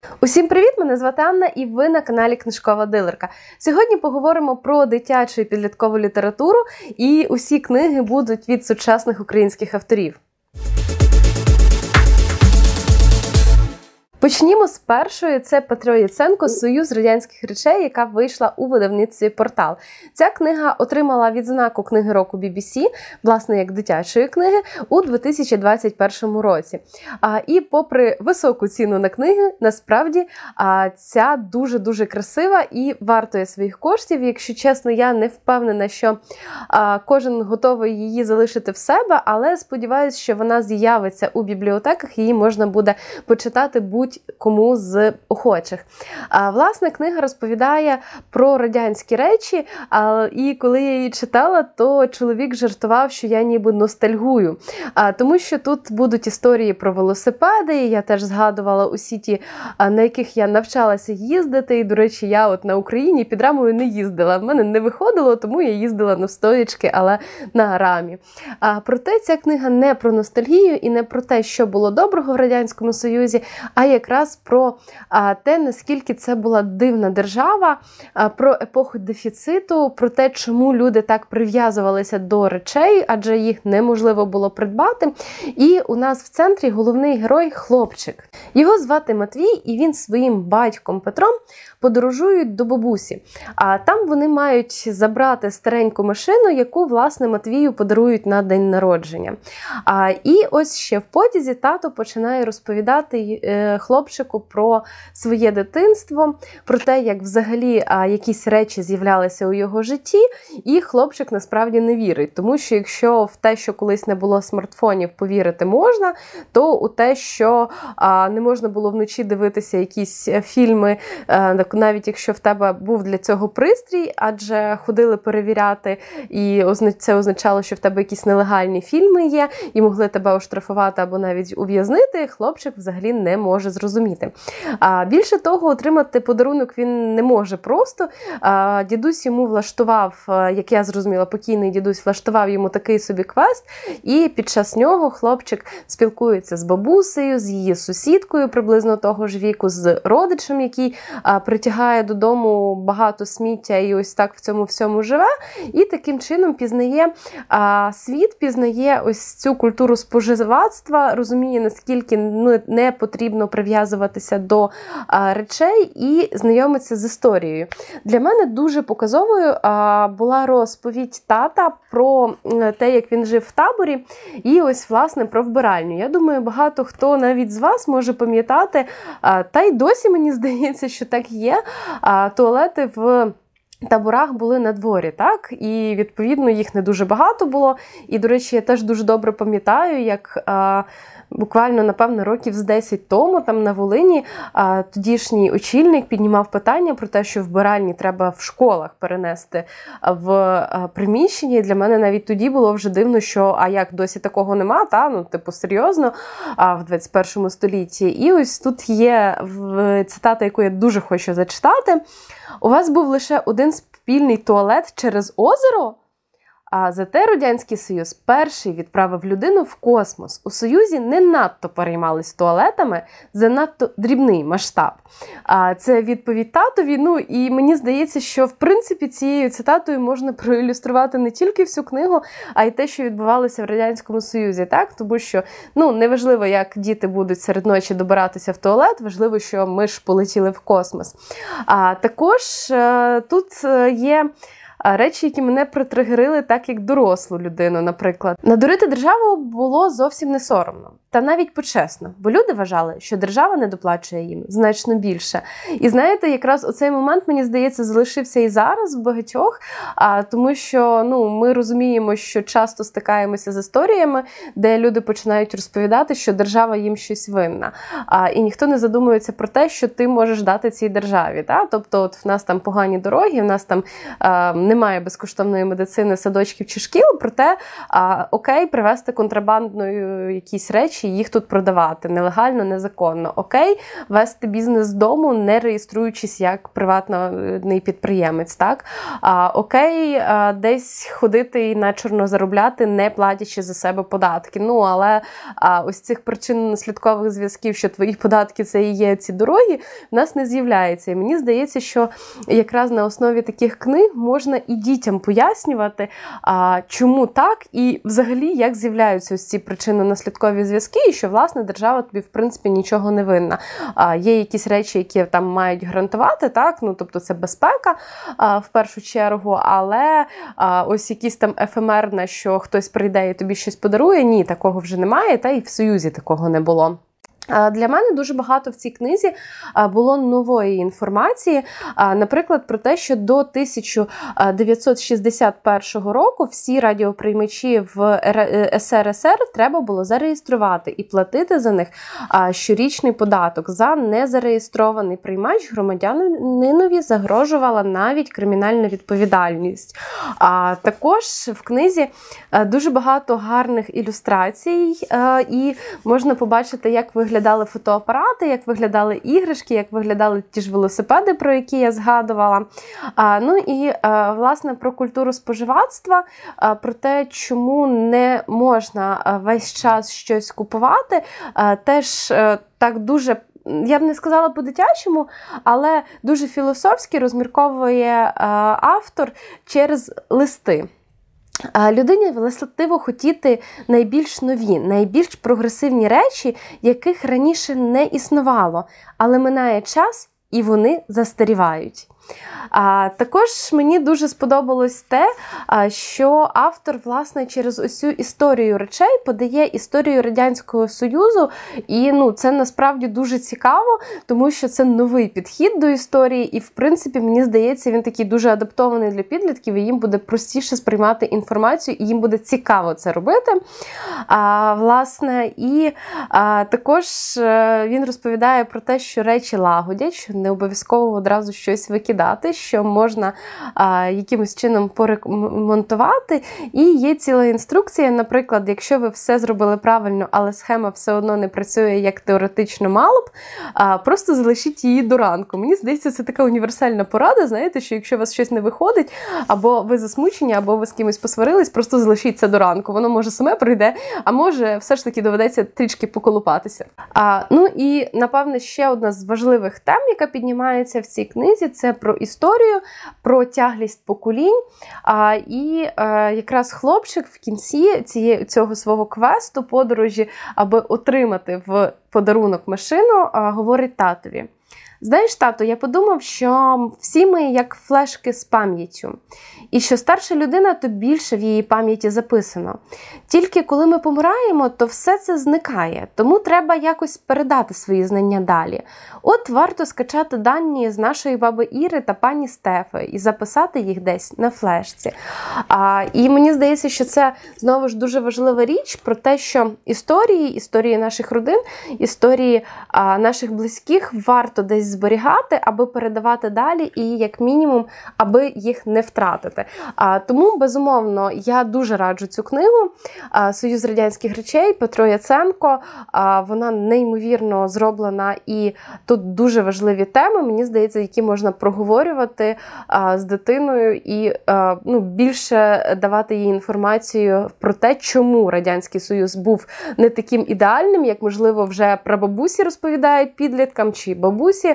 Усім привіт! Мене звати Анна і ви на каналі Книжкова дилерка. Сьогодні поговоримо про дитячу і підліткову літературу, і усі книги будуть від сучасних українських авторів. Почнімо з першої. Це Петро Яценко «Союз радянських речей», яка вийшла у видавництві «Портал». Ця книга отримала відзнаку книги року BBC, власне, як дитячої книги, у 2021 році. І попри високу ціну на книги, насправді, ця дуже-дуже красива і вартує своїх коштів. Якщо чесно, я не впевнена, що кожен готовий її залишити в себе, але сподіваюся, що вона з'явиться у бібліотеках, її можна буде почитати будь-кому з охочих. Власне, книга розповідає про радянські речі, і коли я її читала, то чоловік жартував, що я ніби ностальгую. Тому що тут будуть історії про велосипеди, я теж згадувала усі ті, на яких я навчалася їздити, і, до речі, я от на Україні під рамою не їздила. В мене не виходило, тому я їздила навстоячки, але на рамі. Проте ця книга не про ностальгію і не про те, що було доброго в Радянському Союзі, а якраз про те, наскільки це була дивна держава, про епоху дефіциту, про те, чому люди так прив'язувалися до речей, адже їх неможливо було придбати. І у нас в центрі головний герой – хлопчик. Його звати Матвій, і він своїм батьком Петром подорожують до бабусі. А там вони мають забрати стареньку машину, яку, власне, Матвію подарують на день народження. І ось ще в потязі тато починає розповідати хлопчику про своє дитинство, про те, як взагалі якісь речі з'являлися у його житті, і хлопчик насправді не вірить. Тому що якщо в те, що колись не було смартфонів, повірити можна, то у те, що не можна було вночі дивитися якісь фільми, навіть якщо в тебе був для цього пристрій, адже ходили перевіряти, і це означало, що в тебе якісь нелегальні фільми є, і могли тебе оштрафувати або навіть ув'язнити, хлопчик взагалі не може зрозуміти. Більше того, отримати подарунок він не може просто. Дідусь йому влаштував, як я зрозуміла, покійний дідусь влаштував йому такий собі квест, і під час нього хлопчик спілкується з бабусею, з її сусідкою приблизно того ж віку, з родичем, який притягає додому багато сміття і ось так в цьому всьому живе, і таким чином пізнає світ, пізнає ось цю культуру споживацтва, розуміє, наскільки не потрібно прив'язуватися до речей і знайомиться з історією. Для мене дуже показовою була розповідь тата про те, як він жив в таборі, і ось, власне, про вбиральню. Я думаю, багато хто навіть з вас може пам'ятати, та й досі мені здається, що так є, туалети в таборах були на дворі, так? І, відповідно, їх не дуже багато було. І, до речі, я теж дуже добре пам'ятаю, як буквально, напевно, років з 10 тому, там на Волині, тодішній очільник піднімав питання про те, що вбиральні треба в школах перенести в приміщення. І для мене навіть тоді було вже дивно, що, а як, досі такого нема, та? Ну, типу, серйозно, в 21 столітті. І ось тут є цитата, яку я дуже хочу зачитати. «У вас був лише один спільний туалет через озеро?» Зате Радянський Союз перший відправив людину в космос. У Союзі не надто переймались туалетами, занадто дрібний масштаб. Це відповідь татові. Ну, і мені здається, що, в принципі, цією цитатою можна проілюструвати не тільки всю книгу, а й те, що відбувалося в Радянському Союзі. Так? Тому що, неважливо, як діти будуть серед ночі добиратися в туалет, важливо, що ми ж полетіли в космос. Також тут є речі, які мене притригерили так, як дорослу людину, наприклад. Надурити державу було зовсім не соромно. Та навіть почесно. Бо люди вважали, що держава не доплачує їм значно більше. І знаєте, якраз оцей момент, мені здається, залишився і зараз в багатьох, тому що ми розуміємо, що часто стикаємося з історіями, де люди починають розповідати, що держава їм щось винна. І ніхто не задумується про те, що ти можеш дати цій державі. Та? Тобто от в нас там погані дороги, в нас там немає безкоштовної медицини, садочків чи шкіл, проте окей, привезти контрабандною якісь речі, речі, їх тут продавати нелегально, незаконно. Окей, вести бізнес з дому, не реєструючись як приватний підприємець, так? Окей, десь ходити і на чорно заробляти, не платячи за себе податки. Ну, але ось цих причинно-наслідкових зв'язків, що твої податки це і є ці дороги, в нас не з'являється. І мені здається, що якраз на основі таких книг можна і дітям пояснювати, чому так, і взагалі, як з'являються ось ці причинно-наслідкові зв'язки, і що, власне, держава тобі, в принципі, нічого не винна. Є якісь речі, які там мають гарантувати, так, ну, тобто це безпека, в першу чергу, але ось якісь там ефемерне, що хтось прийде і тобі щось подарує, ні, такого вже немає, та і в Союзі такого не було. Для мене дуже багато в цій книзі було нової інформації, наприклад, про те, що до 1961 року всі радіоприймачі в СРСР треба було зареєструвати і платити за них щорічний податок. За незареєстрований приймач громадянинові загрожувала навіть кримінальна відповідальність. Також в книзі дуже багато гарних ілюстрацій, і можна побачити, як виглядали фотоапарати, як виглядали іграшки, як виглядали ті ж велосипеди, про які я згадувала. Ну і, власне, про культуру споживацтва, про те, чому не можна весь час щось купувати, теж так дуже, я б не сказала по-дитячому, але дуже філософськи розмірковує автор через листи. Людині властиво хотіти найбільш нові, найбільш прогресивні речі, яких раніше не існувало, але минає час і вони застарівають. Також мені дуже сподобалось те, що автор, власне, через ось цю історію речей подає історію Радянського Союзу, і це насправді дуже цікаво, тому що це новий підхід до історії, і, в принципі, мені здається, він такий дуже адаптований для підлітків, і їм буде простіше сприймати інформацію, і їм буде цікаво це робити. Власне, і також він розповідає про те, що речі лагодять, що не обов'язково одразу щось викидати, що можна якимось чином поремонтувати. І є ціла інструкція, наприклад, якщо ви все зробили правильно, але схема все одно не працює, як теоретично мало б, просто залишіть її до ранку. Мені здається, це така універсальна порада, знаєте, що якщо у вас щось не виходить, або ви засмучені, або ви з кимось посварились, просто залишіть це до ранку. Воно може саме прийде, а може все ж таки доведеться трішки поколупатися. Ну і, напевне, ще одна з важливих тем, яка піднімається в цій книзі, це про історію, про тяглість поколінь. І якраз хлопчик в кінці цього свого квесту, подорожі, аби отримати в подарунок машину, говорить татові: «Знаєш, тато, я подумав, що всі ми як флешки з пам'яттю. І що старша людина, то більше в її пам'яті записано. Тільки коли ми помираємо, то все це зникає. Тому треба якось передати свої знання далі. От варто скачати дані з нашої баби Іри та пані Стефи і записати їх десь на флешці». І мені здається, що це, знову ж, дуже важлива річ про те, що історії наших родин, історії наших близьких варто десь зберігати, аби передавати далі і, як мінімум, аби їх не втратити. Тому, безумовно, я дуже раджу цю книгу «Союз радянських речей» Петро Яценко. Вона неймовірно зроблена, і тут дуже важливі теми, мені здається, які можна проговорювати з дитиною і більше давати їй інформацію про те, чому Радянський Союз був не таким ідеальним, як, можливо, вже прабабусі розповідають підліткам чи бабусі,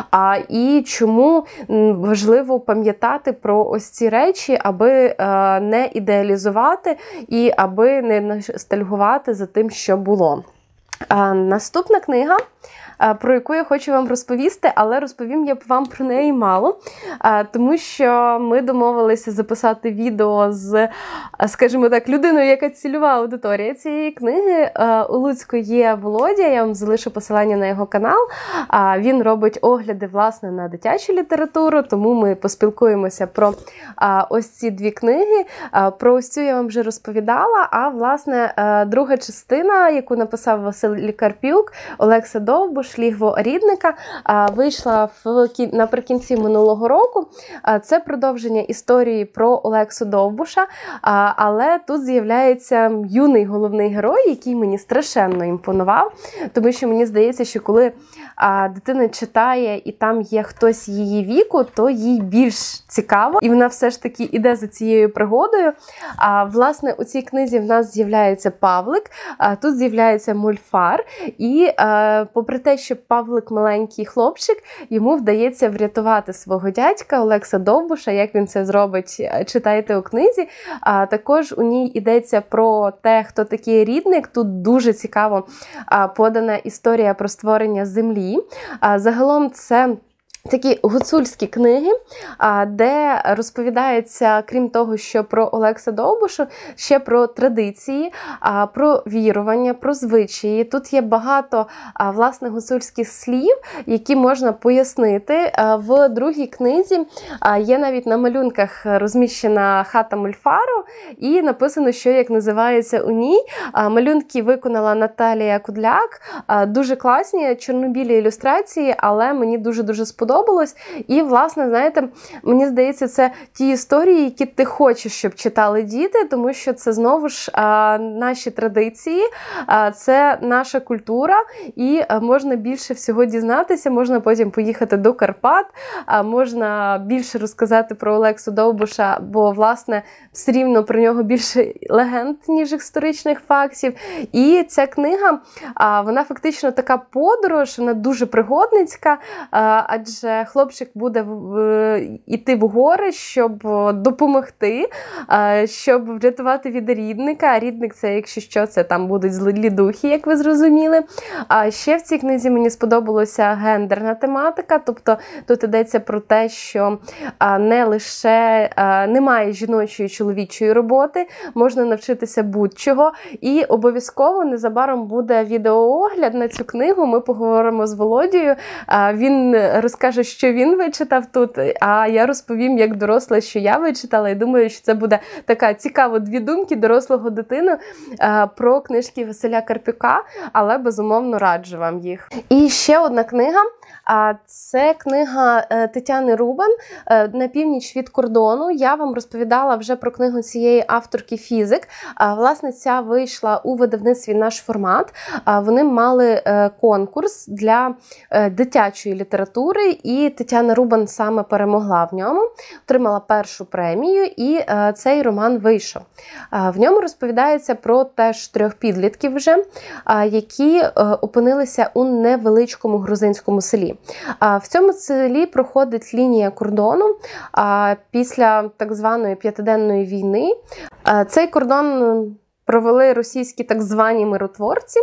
і чому важливо пам'ятати про ось ці речі, аби не ідеалізувати і аби не ностальгувати за тим, що було. Наступна книга, про яку я хочу вам розповісти, але розповім я вам про неї мало, тому що ми домовилися записати відео з, скажімо так, людиною, яка цільова аудиторія цієї книги. У Луцьку є Володя, я вам залишу посилання на його канал. Він робить огляди, власне, на дитячу літературу, тому ми поспілкуємося про ось ці дві книги. Про ось цю я вам вже розповідала, а, власне, друга частина, яку написав Василь Карпюк, Олекса Довбуш, ж «Лігво Рідника» вийшла наприкінці минулого року. Це продовження історії про Олексу Довбуша, але тут з'являється юний головний герой, який мені страшенно імпонував, тому що мені здається, що коли дитина читає і там є хтось її віку, то їй більш цікаво, і вона все ж таки іде за цією пригодою. Власне, у цій книзі в нас з'являється Павлик, тут з'являється Мольфар, і попри те, що Павлик маленький хлопчик, йому вдається врятувати свого дядька Олекса Довбуша. Як він це зробить, читайте у книзі. Також у ній йдеться про те, хто такий Рідник. Тут дуже цікаво подана історія про створення землі. Загалом це такі гуцульські книги, де розповідається, крім того, що про Олекса Довбуша, ще про традиції, про вірування, про звичаї. Тут є багато, власне, гуцульських слів, які можна пояснити. В другій книзі є навіть на малюнках розміщена хата Мольфару, і написано, що як називається у ній. Малюнки виконала Наталія Кудляк. Дуже класні, чорно-білі ілюстрації, але мені дуже-дуже сподобалось. І, власне, знаєте, мені здається, це ті історії, які ти хочеш, щоб читали діти, тому що це, знову ж, наші традиції, це наша культура, і можна більше всього дізнатися, можна потім поїхати до Карпат, можна більше розказати про Олексу Довбуша, бо, власне, все рівно про нього більше легенд, ніж історичних фактів. І ця книга, вона фактично така подорож, вона дуже пригодницька, адже хлопчик буде йти в гори, щоб допомогти, щоб врятувати від Рідника. А Рідник – це, якщо що, це там будуть злі духи, як ви зрозуміли. Ще в цій книзі мені сподобалася гендерна тематика, тобто тут йдеться про те, що не лише немає жіночої і чоловічої роботи, можна навчитися будь-чого. І обов'язково незабаром буде відеоогляд на цю книгу, ми поговоримо з Володією, він розкаже, що він вичитав тут, а я розповім, як доросла, що я вичитала, і думаю, що це буде така цікава дві думки дорослого дитини про книжки Василя Карпюка, але, безумовно, раджу вам їх. І ще одна книга, це книга Тетяни Рубан «На північ від кордону». Я вам розповідала вже про книгу цієї авторки «Фізик». Власне, ця вийшла у видавництві «Наш формат». Вони мали конкурс для дитячої літератури, і Тетяна Рубан саме перемогла в ньому, отримала першу премію, і цей роман вийшов. В ньому розповідається про теж 3 підлітків вже, які опинилися у невеличкому грузинському селі. В цьому селі проходить лінія кордону після так званої 5-денної війни. Цей кордон провели російські так звані миротворці.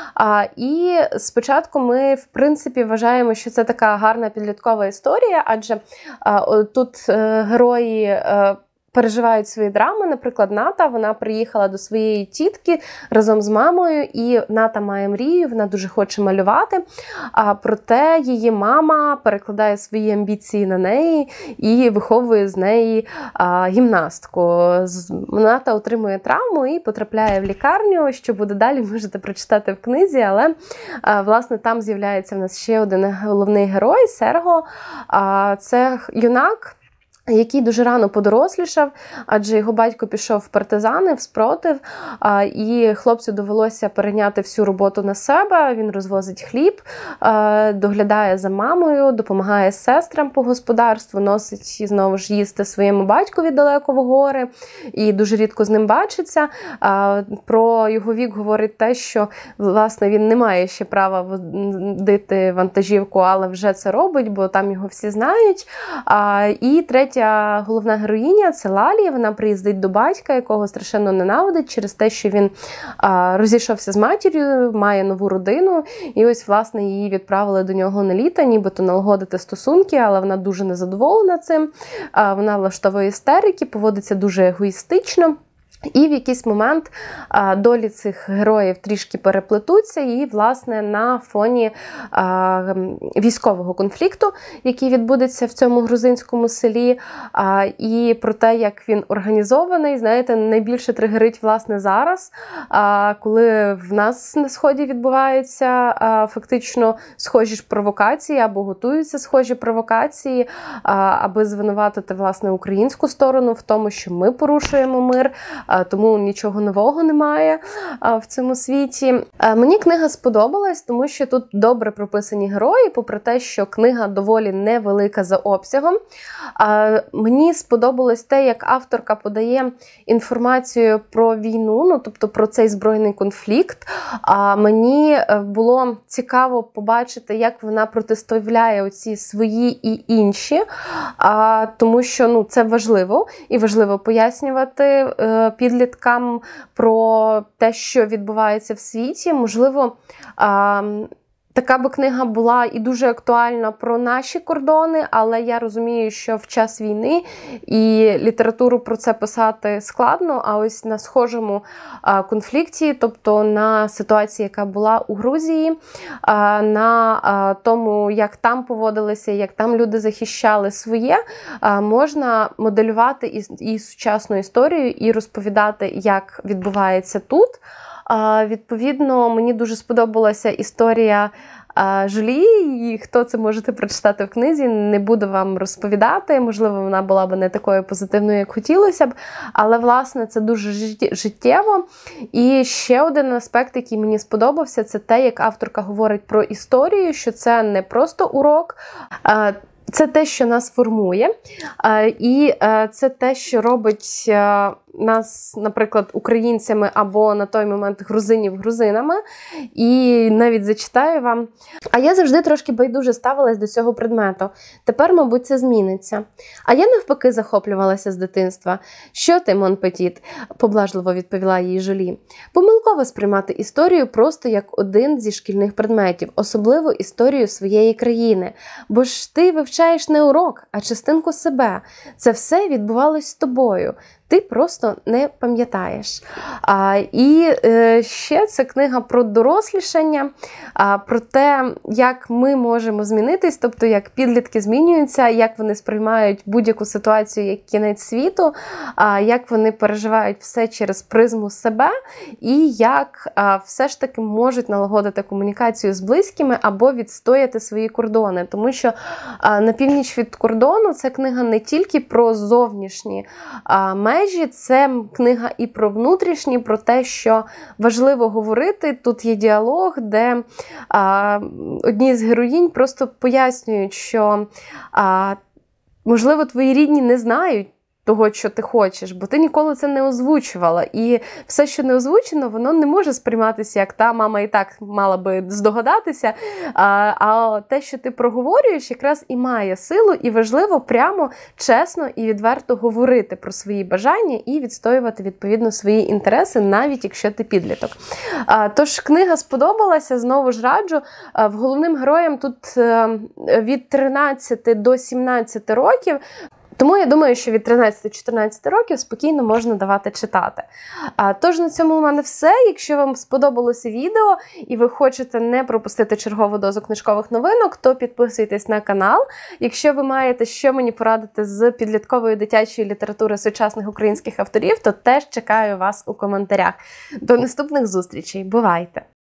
І спочатку ми, в принципі, вважаємо, що це така гарна підліткова історія, адже тут герої переживають свої драми. Наприклад, Ната, вона приїхала до своєї тітки разом з мамою, і Ната має мрію, вона дуже хоче малювати, проте її мама перекладає свої амбіції на неї і виховує з неї гімнастку. Ната отримує травму і потрапляє в лікарню. Що буде далі, можете прочитати в книзі, але, власне, там з'являється в нас ще один головний герой – Серго. Це юнак, який дуже рано подорослішав, адже його батько пішов в партизани, в спротив, і хлопцю довелося перейняти всю роботу на себе. Він розвозить хліб, доглядає за мамою, допомагає сестрам по господарству, носить, знову ж, їсти своєму батькові далеко в гори і дуже рідко з ним бачиться. Про його вік говорить те, що, власне, він не має ще права водити вантажівку, але вже це робить, бо там його всі знають. І третя головна героїня – це Лалі. Вона приїздить до батька, якого страшенно ненавидить через те, що він розійшовся з матір'ю, має нову родину. І ось, власне, її відправили до нього на літо, нібито налагодити стосунки, але вона дуже незадоволена цим. Вона влаштовує істерики, поводиться дуже егоїстично. І в якийсь момент долі цих героїв трішки переплетуться, і, власне, на фоні військового конфлікту, який відбудеться в цьому грузинському селі, і про те, як він організований, знаєте, найбільше тригерить, власне, зараз, коли в нас на Сході відбуваються фактично схожі ж провокації, або готуються схожі провокації, аби звинуватити, власне, українську сторону в тому, що ми порушуємо мир, тому нічого нового немає в цьому світі. Мені книга сподобалась, тому що тут добре прописані герої, попри те, що книга доволі невелика за обсягом. Мені сподобалось те, як авторка подає інформацію про війну, ну, тобто про цей збройний конфлікт. Мені було цікаво побачити, як вона протиставляє оці свої і інші, тому що, ну, це важливо, і важливо пояснювати підліткам про те, що відбувається в світі. Можливо, така би книга була і дуже актуальна про наші кордони, але я розумію, що в час війни і літературу про це писати складно, а ось на схожому конфлікті, тобто на ситуації, яка була у Грузії, на тому, як там поводилися, як там люди захищали своє, можна моделювати і сучасну історію, і розповідати, як відбувається тут. Відповідно, мені дуже сподобалася історія Жюлі, і хто це можете прочитати в книзі, не буду вам розповідати, можливо, вона була б не такою позитивною, як хотілося б, але, власне, це дуже життєво. І ще один аспект, який мені сподобався, це те, як авторка говорить про історію, що це не просто урок, це те, що нас формує, і це те, що робить нас, наприклад, українцями або на той момент грузинів-грузинами. І навіть зачитаю вам. А я завжди трошки байдуже ставилась до цього предмету. Тепер, мабуть, це зміниться. А я навпаки захоплювалася з дитинства. Що ти, Мон Петіт? Поблажливо відповіла їй Жюлі. Помилково сприймати історію просто як один зі шкільних предметів, особливо історію своєї країни. Бо ж ти вивчаєш не урок, а частинку себе. Це все відбувалось з тобою. Ти просто не пам'ятаєш. І ще це книга про дорослішання, про те, як ми можемо змінитись, тобто як підлітки змінюються, як вони сприймають будь-яку ситуацію як кінець світу, як вони переживають все через призму себе, і як все ж таки можуть налагодити комунікацію з близькими або відстояти свої кордони. Тому що «На північ від кордону» – це книга не тільки про зовнішні межі, це книга і про внутрішні, про те, що важливо говорити. Тут є діалог, де одні з героїнь просто пояснюють, що можливо твої рідні не знають того, що ти хочеш, бо ти ніколи це не озвучувала. І все, що не озвучено, воно не може сприйматися, як та мама і так мала би здогадатися. А те, що ти проговорюєш, якраз і має силу, і важливо прямо, чесно і відверто говорити про свої бажання і відстоювати, відповідно, свої інтереси, навіть якщо ти підліток. Тож книга сподобалася, знову ж раджу. Головним героям тут від 13 до 17 років. Тому я думаю, що від 13-14 років спокійно можна давати читати. Тож на цьому у мене все. Якщо вам сподобалося відео і ви хочете не пропустити чергову дозу книжкових новинок, то підписуйтесь на канал. Якщо ви маєте що мені порадити з підліткової дитячої літератури сучасних українських авторів, то теж чекаю вас у коментарях. До наступних зустрічей. Бувайте!